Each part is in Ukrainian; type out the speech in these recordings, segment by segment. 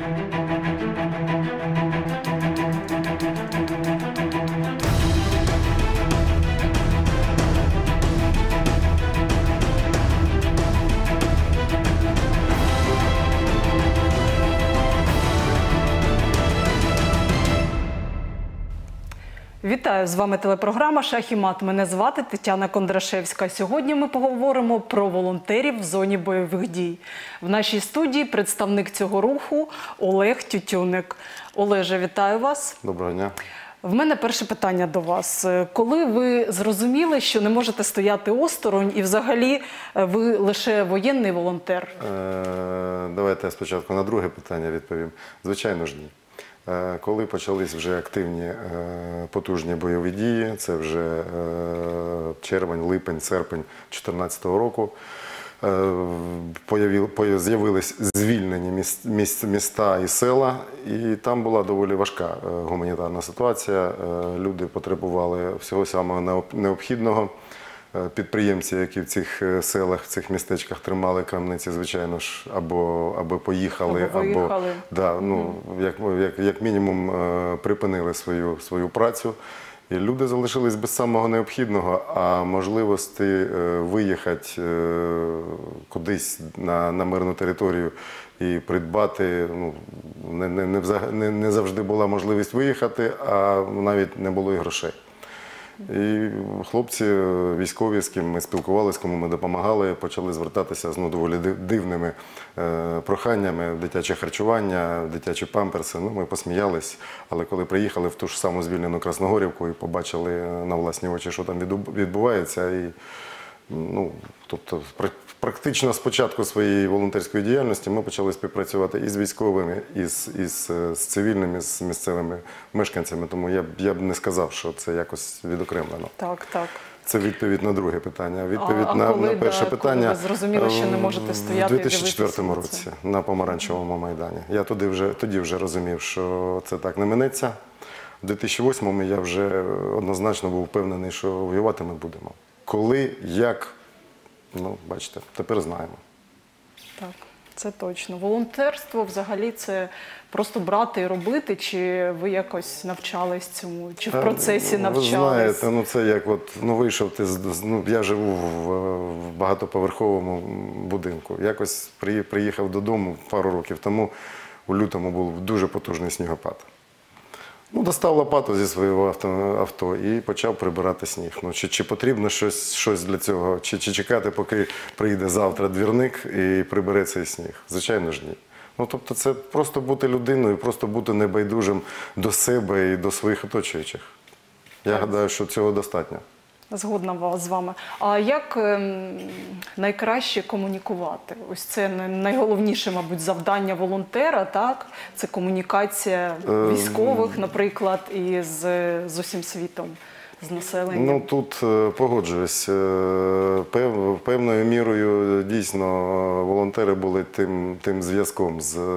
Вітаю, з вами телепрограма «Шах і мат». Мене звати Тетяна Кондрашевська. Сьогодні ми поговоримо про волонтерів в зоні бойових дій. В нашій студії представник цього руху Олег Тютюник. Олеже, вітаю вас. Доброго дня. В мене перше питання до вас. Коли ви зрозуміли, що не можете стояти осторонь і взагалі ви лише воєнний волонтер? Давайте я спочатку на друге питання відповім. Звичайно ж ні. Коли почались вже активні потужні бойові дії, це вже червень, липень, серпень 2014 року, з'явились звільнені міста і села, і там була доволі важка гуманітарна ситуація. Люди потребували всього самого необхідного. Підприємці, які в цих селах, в цих містечках тримали крамниці, звичайно ж, або поїхали, як мінімум припинили свою працю. І люди залишились без самого необхідного, а можливості виїхати кудись на мирну територію і придбати, не завжди була можливість виїхати, а навіть не було і грошей. І хлопці військові, з ким ми спілкувалися, кому ми допомагали, почали звертатися з доволі дивними проханнями: дитяче харчування, дитячі памперси. Ми посміялись, але коли приїхали в ту ж саму звільнену Красногорівку і побачили на власні очі, що там відбувається, тобто практично з початку своєї волонтерської діяльності ми почали співпрацювати і з військовими, і з цивільними, з місцевими мешканцями. Тому я б не сказав, що це якось відокремлено. Так. Це відповідь на друге питання. Відповідь на перше питання. Коли ви зрозуміли, що не можете стояти у 2004 році на Помаранчевому майдані. Я тоді вже розумів, що це так не минеться. У 2008-му я вже однозначно був впевнений, що воювати ми будемо. Коли, як, бачите, тепер знаємо. Так, це точно. Волонтерство взагалі це просто брати і робити, чи ви якось навчались цьому, чи в процесі навчались? Ви знаєте, це як вийшов ти я живу в багатоповерховому будинку. Якось приїхав додому пару років тому, у лютому був дуже потужний снігопад. Достав лопату зі свого авто і почав прибирати сніг. Чи потрібно щось для цього? Чи чекати, поки приїде завтра двірник і прибере цей сніг? Звичайно ж ні. Тобто це просто бути людиною, просто бути небайдужим до себе і до своїх оточуючих. Я гадаю, що цього достатньо. Згодна з вами. А як найкраще комунікувати? Ось це найголовніше, мабуть, завдання волонтера, так? Це комунікація військових, наприклад, і з усім світом, з населенням. Тут погоджуюсь. Певною мірою дійсно волонтери були тим зв'язком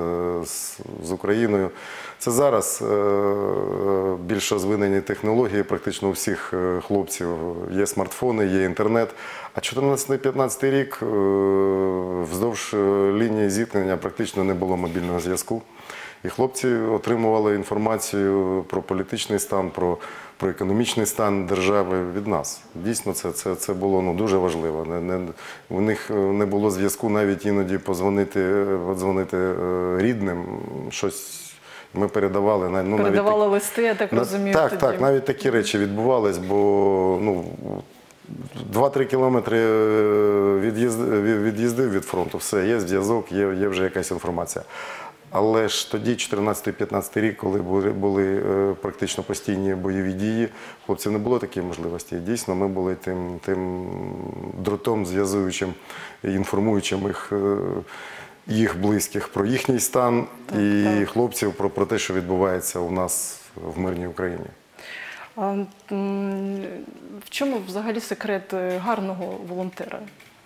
з Україною. Це зараз більш розвинені технології, практично у всіх хлопців є смартфони, є інтернет. А 2014-2015 рік вздовж лінії зіткнення практично не було мобільного зв'язку. І хлопці отримували інформацію про політичний стан, про економічний стан держави від нас. Дійсно, це було дуже важливо. У них не було зв'язку навіть іноді подзвонити рідним, щось. Ми передавали. Передавали листи, я так розумію. Так, навіть такі речі відбувались, бо 2-3 кілометри від'їздив від фронту, все, є зв'язок, є вже якась інформація. Але ж тоді, 2014-2015 рік, коли були практично постійні бойові дії, хлопців не було такої можливості. І дійсно, ми були тим дротом зв'язуючим, інформуючим їх близьких про їхній стан і хлопців про те, що відбувається у нас в мирній Україні. В чому взагалі секрет гарного волонтера?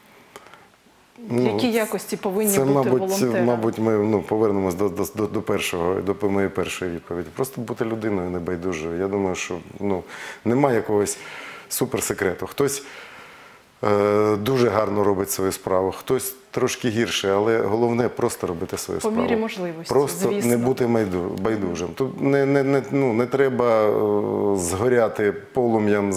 Які якості повинні бути волонтери? Мабуть, ми повернемось до моєї першої відповіді. Просто бути людиною небайдужою. Я думаю, що немає якогось суперсекрету. Хтось дуже гарно робить свою справу, хтось трошки гірше, але головне просто робити свою По справу. мірі можливості, Просто звісно. не бути байдужим. Тут не треба згоряти полум'ям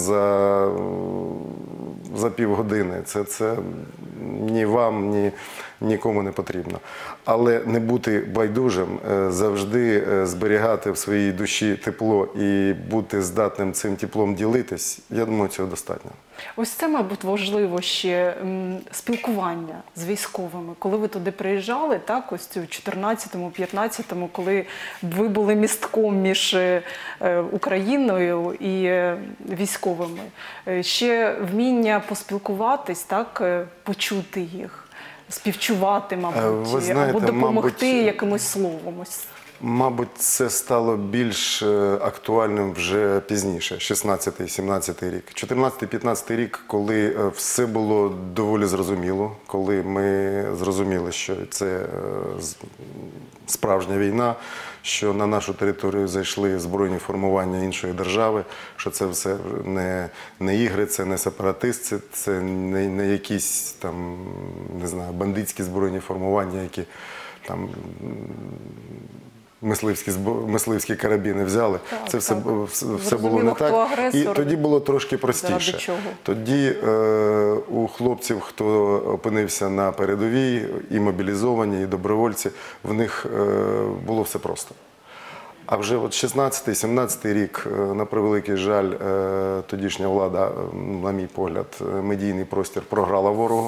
за півгодини. Це ні вам, ні нікому не потрібно. Але не бути байдужим, завжди зберігати в своїй душі тепло і бути здатним цим теплом ділитись, я думаю, цього достатньо. Ось це, мабуть, важливо ще спілкування з військовими. Коли ви туди приїжджали, так, ось у 14-15-му, коли ви були містком між Україною і військовими, ще вміння поспілкуватись, так, почути їх, співчувати, мабуть, Ви знаєте, або допомогти мабуть, якимось словом. Ось. Мабуть, це стало більш актуальним вже пізніше, 16-17 рік. 14-15 рік, коли все було доволі зрозуміло, коли ми зрозуміли, що це справжня війна, що на нашу територію зайшли збройні формування іншої держави, що це все не ігри, це не сепаратисти, це не якісь там, не знаю, бандитські збройні формування, які там мисливські карабіни взяли. Це все було не так. І тоді було трошки простіше. Тоді у хлопців, хто опинився на передовій, і мобілізовані, і добровольці, в них було все просто. А вже от 16-17 рік, на превеликий жаль, тодішня влада, на мій погляд, медійний простір програла ворогу.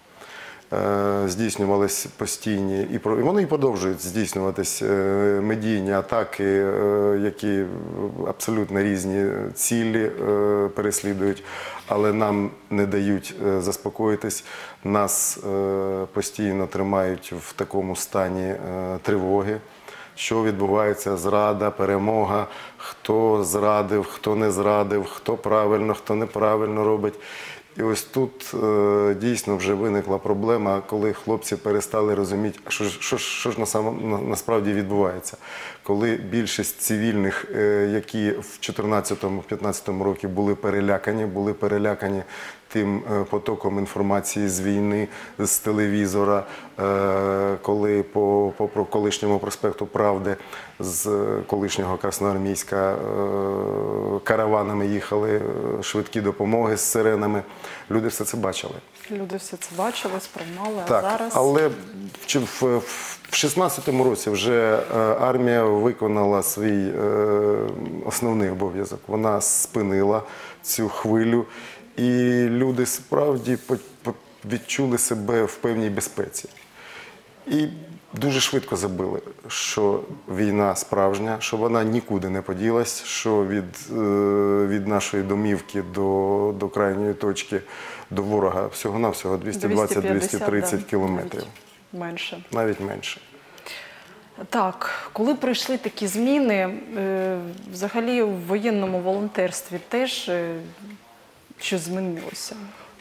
Здійснювались постійні, і вони і продовжують здійснюватись медійні атаки, які абсолютно різні цілі переслідують, але нам не дають заспокоїтись. Нас постійно тримають в такому стані тривоги. Що відбувається, зрада, перемога, хто зрадив, хто не зрадив, хто правильно, хто неправильно робить. І ось тут дійсно вже виникла проблема, коли хлопці перестали розуміти, що ж насправді відбувається. Коли більшість цивільних, які в 2014-2015 році були перелякані тим потоком інформації з війни, з телевізора, коли по колишньому проспекту Правди з колишнього Красноармійська караванами їхали швидкі допомоги з сиренами. Люди все це бачили. Люди все це бачили, сприймали, так, а зараз… Але в 16-му році вже армія виконала свій основний обов'язок. Вона спинила цю хвилю, і люди справді відчули себе в певній безпеці. І дуже швидко забили, що війна справжня, що вона нікуди не поділась, що від нашої домівки до крайньої точки, до ворога всього-навсього 220-230 кілометрів. Менше. Навіть менше. Так, коли прийшли такі зміни, взагалі в воєнному волонтерстві теж що змінилося?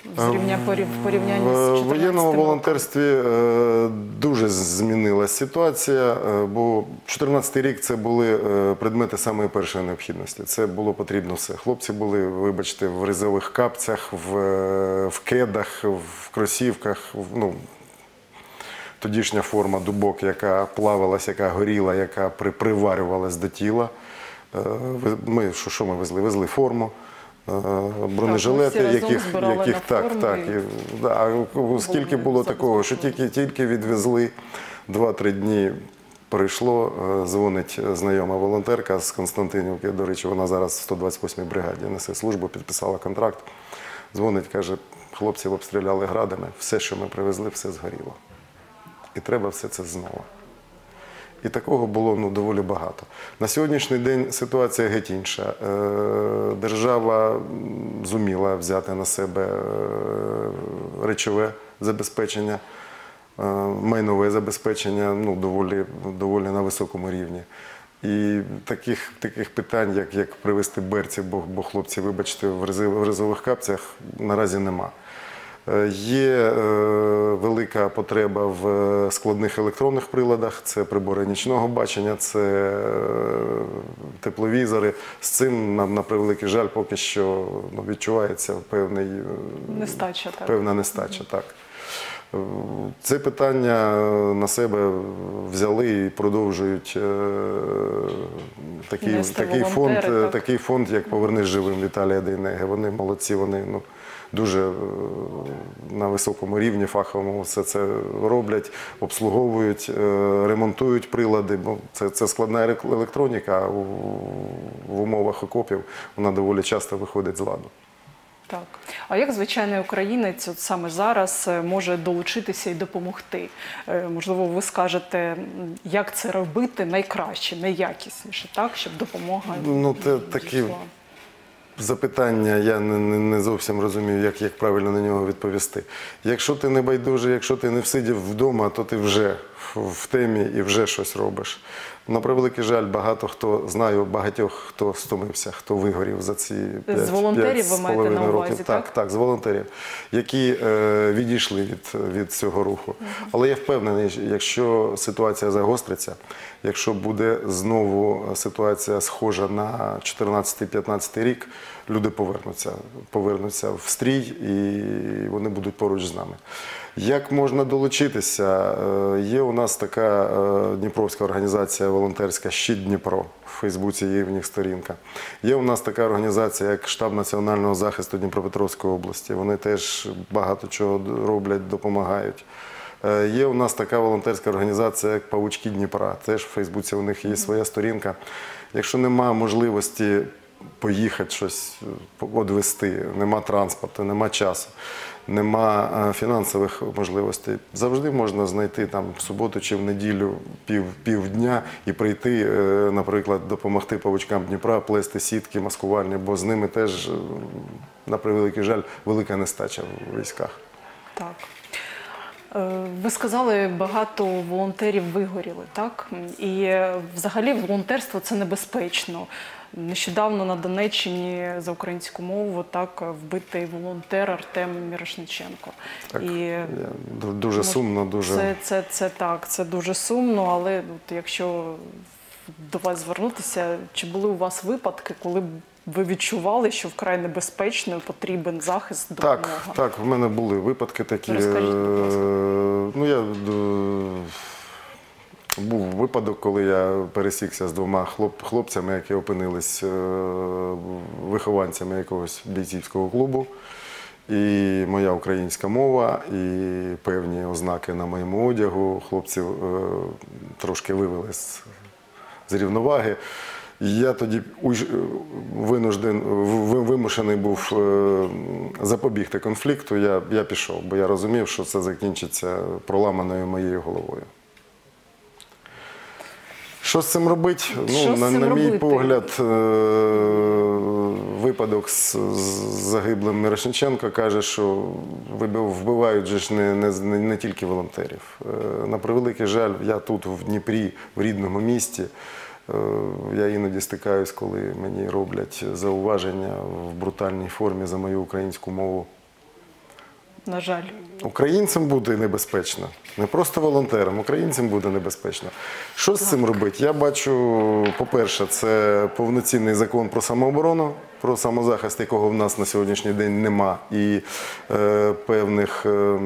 В порівнянні з 14 В воєнному волонтерстві дуже змінилася ситуація, бо 14-й рік це були предмети самої першої необхідності. Це було потрібно все. Хлопці були, вибачте, в ризових капцях, в кедах, в кросівках, тодішня форма дубок, яка плавалась, яка горіла, яка приварювалась до тіла. Що ми везли? Везли форму. Бронежилети, скільки було такого, що тільки відвезли, 2-3 дні пройшло, дзвонить знайома волонтерка з Константинівки, до речі, вона зараз в 128-й бригаді несе службу, підписала контракт, дзвонить, каже, хлопців обстріляли градами, все, що ми привезли, все згоріло. І треба все це знову. І такого було доволі багато. На сьогоднішній день ситуація геть інша. Держава зуміла взяти на себе речове забезпечення, майнове забезпечення доволі на високому рівні. І таких питань, як привезти берців, бо хлопці, вибачте, в ризових капцях, наразі нема. Є велика потреба в складних електронних приладах, це прибори нічного бачення, це тепловізори. З цим, на превеликий жаль, поки що відчувається певна нестача. Так. Це питання на себе взяли і продовжують такий фонд, як «Повернись живим» Віталія Дейнеги. Вони молодці, вони дуже на високому рівні фаховому все це роблять, обслуговують, ремонтують прилади. Це складна електроніка, а в умовах окопів вона доволі часто виходить з ладу. Так. А як звичайний українець от саме зараз може долучитися і допомогти? Можливо, ви скажете, як це робити найкраще, найякісніше, так, щоб допомога такі запитання, я не зовсім розумію, як правильно на нього відповісти. Якщо ти не байдужий, якщо ти не всидів вдома, то ти вже в темі і вже щось робиш. На превеликий жаль, знаю багатьох, хто стомився, хто вигорів за ці 5,5 років. З волонтерів ви маєте на увазі, так? Так, з волонтерів, які відійшли від цього руху. Але я впевнений, якщо ситуація загостриться, якщо буде знову ситуація схожа на 2014-2015 рік, люди повернуться в стрій і вони будуть поруч з нами. Як можна долучитися? Є у нас така дніпровська організація волонтерська «Щит Дніпро», в Фейсбуці є в них сторінка. Є у нас така організація, як Штаб національного захисту Дніпропетровської області. Вони теж багато чого роблять, допомагають. Є у нас така волонтерська організація, як «Павучки Дніпра». Теж в Фейсбуці у них є своя сторінка. Якщо немає можливості поїхати щось відвести, нема транспорту, нема часу, нема фінансових можливостей, завжди можна знайти там в суботу чи в неділю півдня і прийти, наприклад, допомогти павучкам Дніпра плести сітки маскувальні, бо з ними теж, на превеликий жаль, велика нестача в військах. Так. Ви сказали, багато волонтерів вигоріли, так? І взагалі волонтерство – це небезпечно. Нещодавно на Донеччині за українську мову так вбитий волонтер Артем Мірошниченко. Так, дуже сумно, дуже... Це дуже сумно, але от, якщо до вас звернутися, чи були у вас випадки, коли ви відчували, що вкрай небезпечно, потрібен захист, допомога? Так, в мене були випадки такі. Розкажіть, будь ласка. Був випадок, коли я пересікся з двома хлопцями, які опинились вихованцями якогось бійцівського клубу. І моя українська мова, і певні ознаки на моєму одягу хлопців трошки вивели з рівноваги. Я тоді вимушений був запобігти конфлікту, я пішов, бо я розумів, що це закінчиться проламаною моєю головою. Що з цим робити? На мій погляд, випадок з загиблим Мірошниченко каже, що вбивають же ж не тільки волонтерів. На превеликий жаль, я тут в Дніпрі, в рідному місті, я іноді стикаюсь, коли мені роблять зауваження в брутальній формі за мою українську мову. На жаль. Українцям буде небезпечно. Не просто волонтерам, українцям буде небезпечно. Що з цим робити? Я бачу, по-перше, це повноцінний закон про самооборону, про самозахист, якого в нас на сьогоднішній день нема, і певних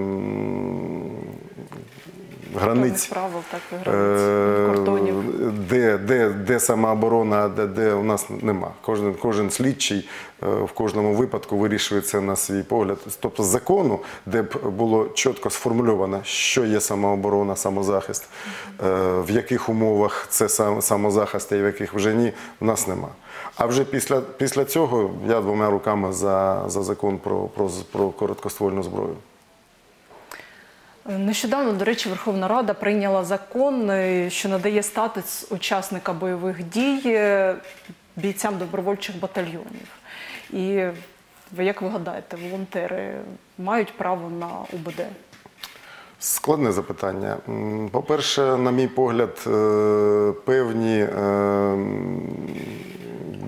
границь, правил, кордонів. Де самооборона, де у нас нема. Кожен слідчий в кожному випадку вирішує це на свій погляд. Тобто закону, де б було чітко сформульовано, що є самооборона, самозахист, в яких умовах це самозахист, а в яких вже ні, в нас нема. А вже після цього я двома руками за закон про короткоствольну зброю. Нещодавно, до речі, Верховна Рада прийняла закон, що надає статус учасника бойових дій бійцям добровольчих батальйонів. І як ви гадаєте, волонтери мають право на УБД? Складне запитання. По-перше, на мій погляд, певні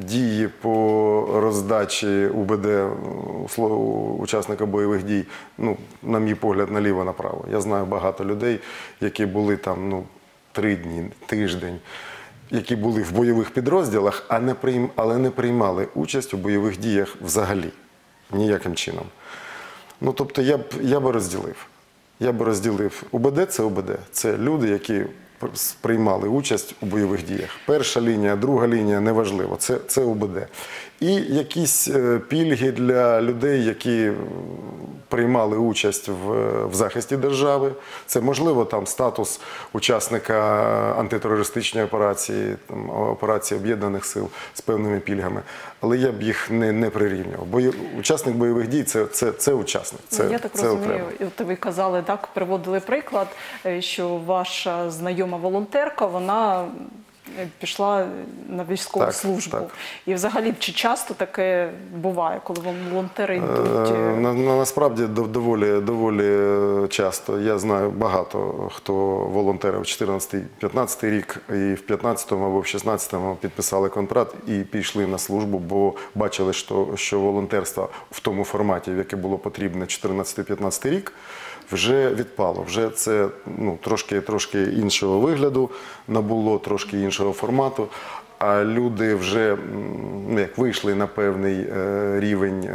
дії по роздачі УБД учасника бойових дій, ну, на мій погляд, наліво-направо. Я знаю багато людей, які були там, ну, 3 дні, тиждень, які були в бойових підрозділах, але не приймали участь у бойових діях взагалі, ніяким чином. Ну, тобто я би розділив. Я би розділив УБД – це УБД. Це люди, які приймали участь у бойових діях. Перша лінія, друга лінія – неважливо. Це УБД. І якісь пільги для людей, які приймали участь в захисті держави. Це, можливо, там статус учасника антитерористичної операції, там, операції Об'єднаних сил з певними пільгами. Але я б їх не прирівнював. Учасник бойових дій – це учасник. Я так розумію, от ви казали, так, приводили приклад, що ваша знайома волонтерка, вона пішла на військову службу. Так. І взагалі, чи часто таке буває, коли волонтери йдуть? Насправді доволі часто. Я знаю багато, хто волонтерів в 2014-2015 рік, і в 2015 або в 2016 підписали контракт і пішли на службу, бо бачили, що волонтерство в тому форматі, в яке було потрібно 2014-2015 рік, вже відпало. Вже це, ну, трошки іншого вигляду набуло, трошки іншого формату. А люди вже, ну, як вийшли на певний рівень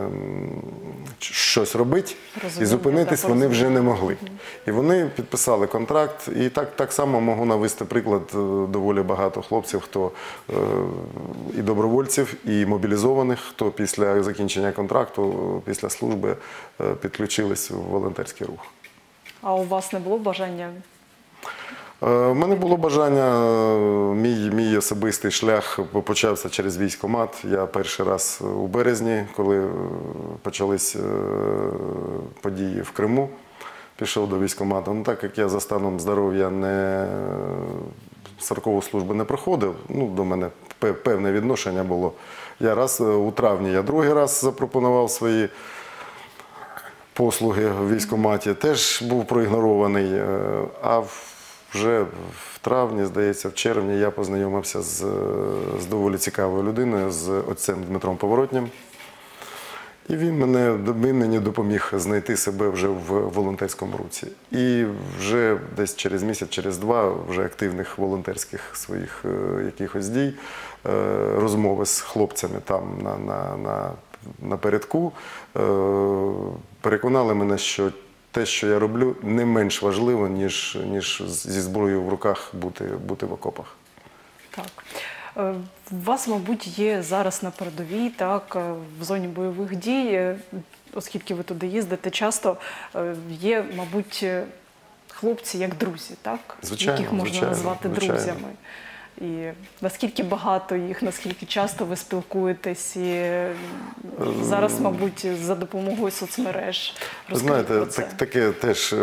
щось робити, і зупинитись вони вже не могли. І вони підписали контракт. І так само можу навести приклад доволі багато хлопців, хто і добровольців, і мобілізованих, хто після закінчення контракту, після служби підключились в волонтерський рух. А у вас не було бажання? У мене було бажання, мій особистий шлях почався через військкомат. Я перший раз у березні, коли почались події в Криму, пішов до військкомату. Ну, так як я за станом здоров'я строкову службу не проходив, ну, до мене певне відношення було. У травні я другий раз запропонував свої послуги в військкоматі, теж був проігнорований, а вже в травні, здається, в червні я познайомився з доволі цікавою людиною, з отцем Дмитром Поворотнім. І він мені допоміг знайти себе вже в волонтерському русі. І вже десь через місяць, через два, вже активних волонтерських своїх якихось дій, розмови з хлопцями там напередку, переконали мене, що те, що я роблю, не менш важливо, ніж зі зброєю в руках бути в окопах. Так. У вас, мабуть, є зараз на передовій, так, в зоні бойових дій, оскільки ви туди їздите, часто є, мабуть, хлопці як друзі, так? Звичайно, яких можна назвати друзями. І наскільки багато їх, наскільки часто ви спілкуєтесь, і зараз, мабуть, за допомогою соцмереж розкажіть про це. Знаєте, таке теж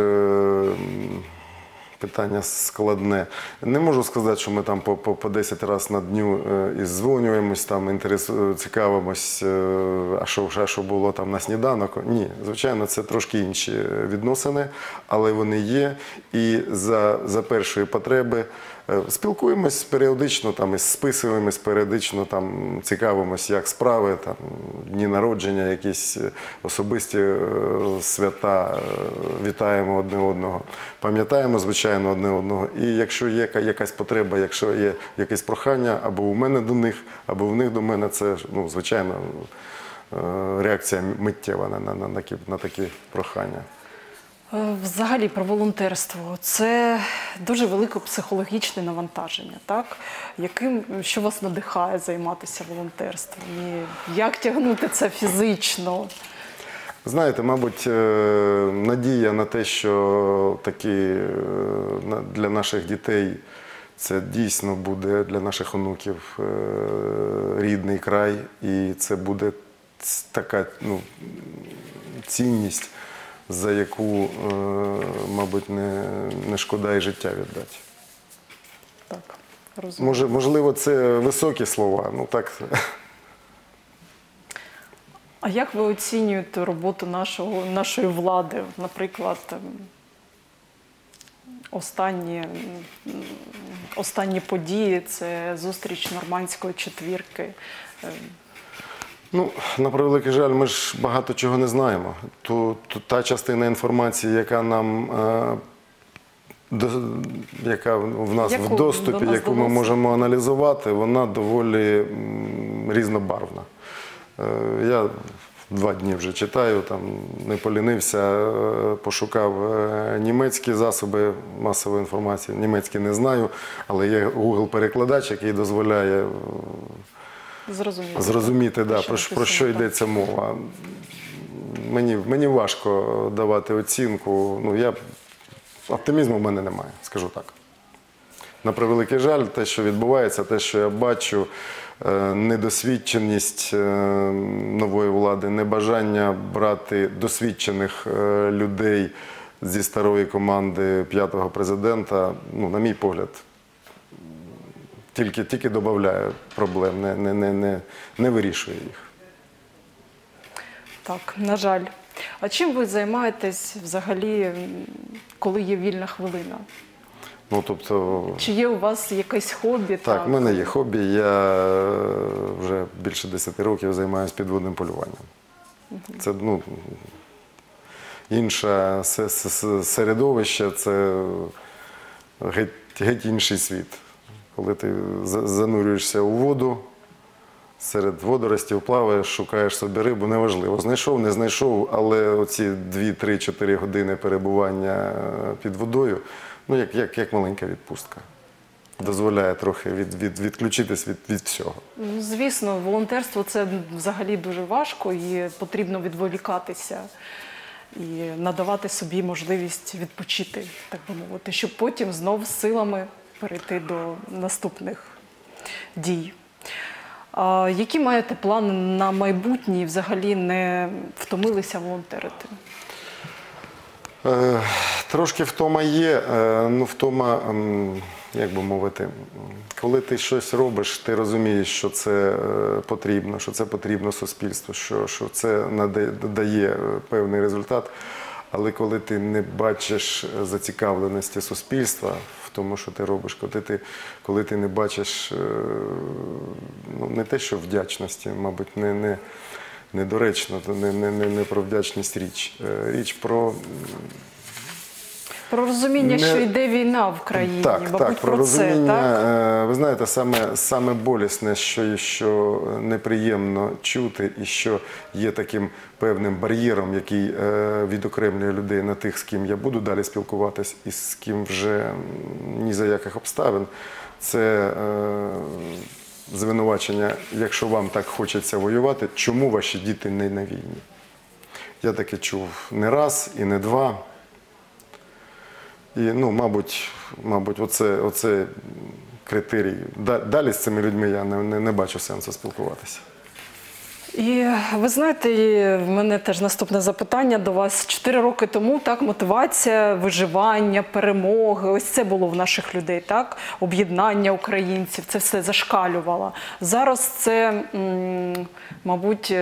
питання складне. Не можу сказати, що ми там по 10 разів на дню і дзвонюємось, там цікавимось, а що було там на сніданок. Ні, звичайно, це трошки інші відносини, але вони є. І за першої потреби спілкуємось періодично, там, списуємось періодично, там, цікавимось, як справи, там, дні народження, якісь особисті свята, вітаємо одне одного, пам'ятаємо, звичайно, одне одного. І якщо є якась потреба, якщо є якесь прохання, або у мене до них, або в них до мене, це, ну, звичайно, реакція миттєва на такі прохання. Взагалі про волонтерство – це дуже велике психологічне навантаження, так? Що вас надихає займатися волонтерством? І як тягнути це фізично? Знаєте, мабуть, надія на те, що для наших дітей це дійсно буде для наших онуків рідний край, і це буде така, ну, цінність, за яку, мабуть, не шкода і життя віддати. Так, розумію. Можливо, це високі слова, ну так. А як ви оцінюєте роботу нашої влади? Наприклад, останні останні події, це зустріч нормандської четвірки. Ну, на превеликий жаль, ми ж багато чого не знаємо. Та частина інформації, яка нам, яка в нас в доступі, яку ми можемо аналізувати, вона доволі різнобарвна. Я 2 дні вже читаю, там не полінився, пошукав німецькі засоби масової інформації. Німецькі не знаю, але є Google-перекладач, який дозволяє зрозуміти, про що йдеться мова. Мені важко давати оцінку. Ну, оптимізму в мене немає, скажу так. На превеликий жаль, те, що відбувається, те, що я бачу, недосвідченість нової влади, небажання брати досвідчених людей зі старої команди 5-го президента, ну, на мій погляд, тільки додає проблем, не вирішує їх. Так, на жаль. А чим ви займаєтесь взагалі, коли є вільна хвилина? Ну, тобто... Чи є у вас якесь хобі? Так, в мене є хобі. Я вже більше 10 років займаюся підводним полюванням. Це, ну, інше середовище, це геть інший світ. Коли ти занурюєшся у воду, серед водоростів плаваєш, шукаєш собі рибу, неважливо. Знайшов, не знайшов, але оці 2-3-4 години перебування під водою, ну, як маленька відпустка. Дозволяє трохи відключитись від всього. Звісно, волонтерство – це взагалі дуже важко і потрібно відволікатися і надавати собі можливість відпочити, так би мовити, щоб потім знов з силами перейти до наступних дій. Які маєте плани на майбутнє і взагалі не втомилися волонтерити? Трошки втома є, ну втома, як би мовити, коли ти щось робиш, ти розумієш, що це потрібно суспільству, що це дає певний результат, але коли ти не бачиш зацікавленості суспільства в тому, що ти робиш, коли ти не бачиш, ну, не те, що вдячності, мабуть, недоречно, не про вдячність річ. Річ про... Про розуміння, що йде війна в країні, мабуть, про розуміння. Так? Ви знаєте, саме болісне, що неприємно чути і що є таким певним бар'єром, який відокремлює людей на тих, з ким я буду далі спілкуватись і з ким вже ні за яких обставин, це звинувачення, якщо вам так хочеться воювати, чому ваші діти не на війні? Я таке чув не раз і не два. І, ну, мабуть, оце критерій. Далі з цими людьми я не бачу сенсу спілкуватися. І ви знаєте, в мене теж наступне запитання до вас. 4 роки тому, так, мотивація, виживання, перемоги, ось це було в наших людей, так? Об'єднання українців, це все зашкалювало. Зараз це, мабуть,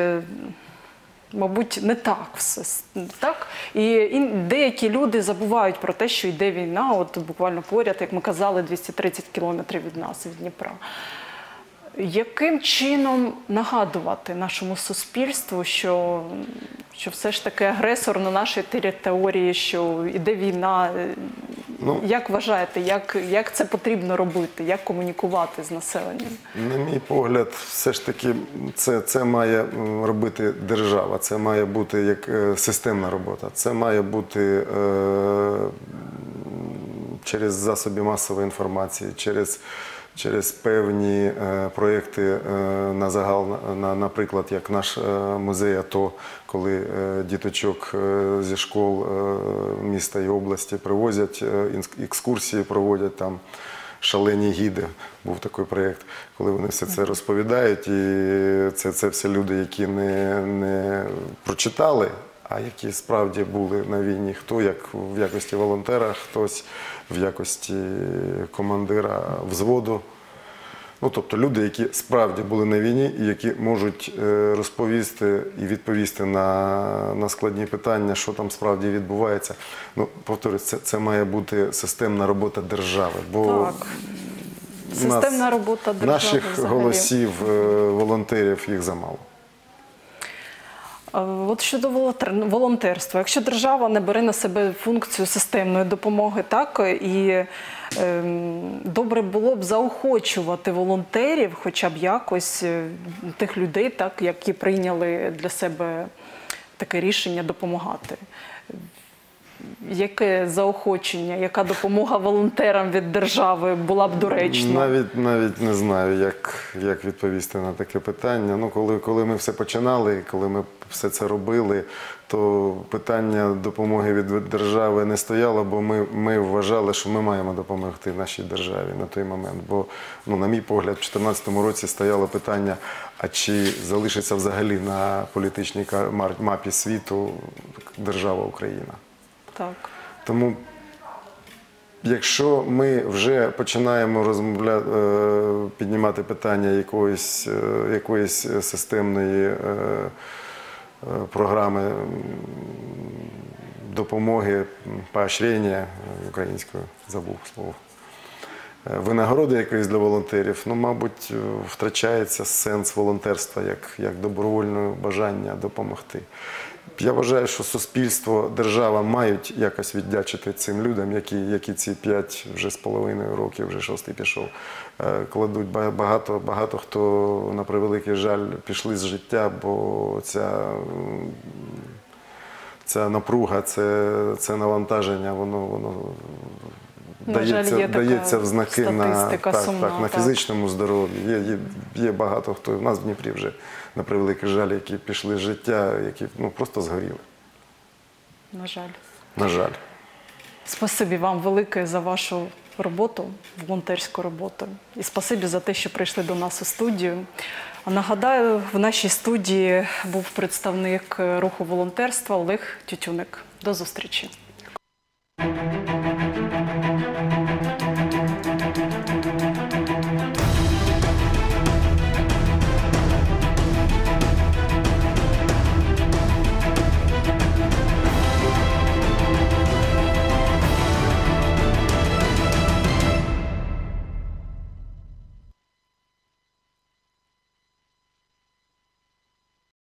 не так все. Так? І деякі люди забувають про те, що йде війна, от буквально поряд, як ми казали, 230 кілометрів від нас, від Дніпра. Яким чином нагадувати нашому суспільству, що все ж таки агресор на нашій території, що йде війна? Ну, як вважаєте, як це потрібно робити, як комунікувати з населенням? На мій погляд, все ж таки це має робити держава, це має бути як системна робота, це має бути через засоби масової інформації, через певні проєкти на загал, наприклад, як наш музей АТО, коли діточок зі школ міста і області привозять, екскурсії проводять, там шалені гіди, був такий проєкт, коли вони все це розповідають, і це всі люди, які не прочитали, а які справді були на війні, хто як в якості волонтера, хтось в якості командира взводу. Ну, тобто люди, які справді були на війні і які можуть розповісти і відповісти на складні питання, що там справді відбувається. Ну, повторюсь, це має бути системна робота держави. Бо Системна робота держави наших взагалі. голосів, волонтерів, їх замало. От щодо волонтерства, якщо держава не бере на себе функцію системної допомоги, так, і добре було б заохочувати волонтерів, хоча б якось тих людей, так, які прийняли для себе таке рішення допомагати. Яке заохочення, яка допомога волонтерам від держави була б доречна? Навіть не знаю, як відповісти на таке питання. Ну, коли ми все починали, коли ми все це робили, то питання допомоги від держави не стояло, бо ми вважали, що ми маємо допомогти нашій державі на той момент. Бо, на мій погляд, в 2014 році стояло питання, а чи залишиться взагалі на політичній мапі світу держава Україна. Так. Тому, якщо ми вже починаємо піднімати питання якоїсь системної програми допомоги, поощрення, українською забув слово, винагороди якоїсь для волонтерів, мабуть, втрачається сенс волонтерства як добровольного бажання допомогти. Я вважаю, що суспільство, держава мають якось віддячити цим людям, які ці 5,5 років, вже 6-й пішов, кладуть. Багато хто, на превеликий жаль, пішли з життя, бо ця напруга, це навантаження, воно дається в знаки на фізичному здоров'ї. Є багато хто, у нас в Дніпрі вже, на превеликий жаль, які пішли з життя, які просто згоріли. На жаль. На жаль. Спасибі вам велике за вашу роботу, волонтерську роботу. І спасибі за те, що прийшли до нас у студію. А нагадаю, в нашій студії був представник руху волонтерства Олег Тютюник. До зустрічі.